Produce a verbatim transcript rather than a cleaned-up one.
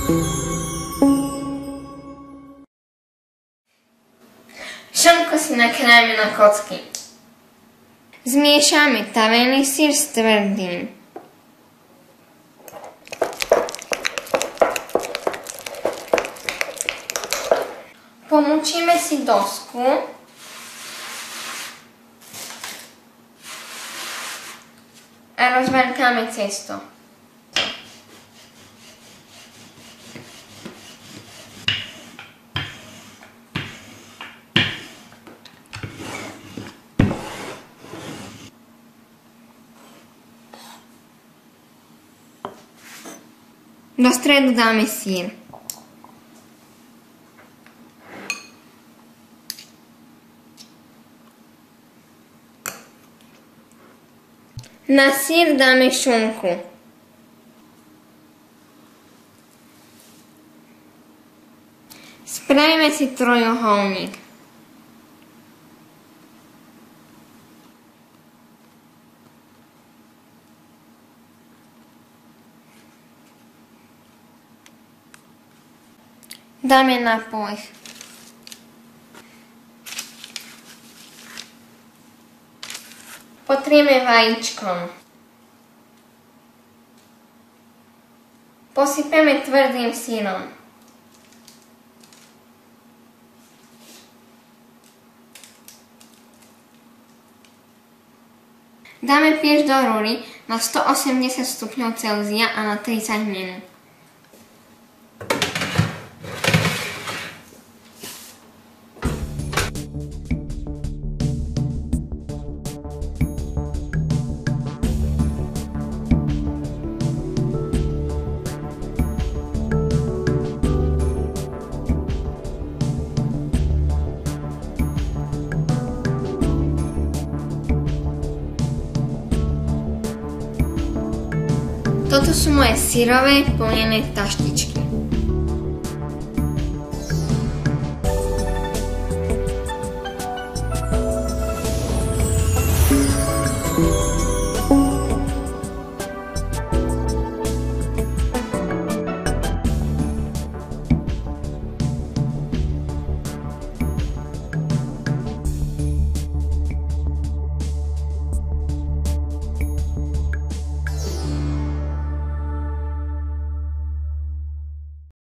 Šunku si nakrájame na kocky. Zmiešame tavený syr s tvrdým. Pomúčime si dosku. A rozvrkáme cesto. Do stredu dáme syr. Na syr dáme šunku. Spravíme si trojuholník. Dáme na povrch. Potrieme vajíčkom. Posypeme tvrdým syrom. Dáme pieč do rúry na stoosemdesiat stupňov Celzia a na tridsať minút. Toto sú moje syrové plnené taštičky.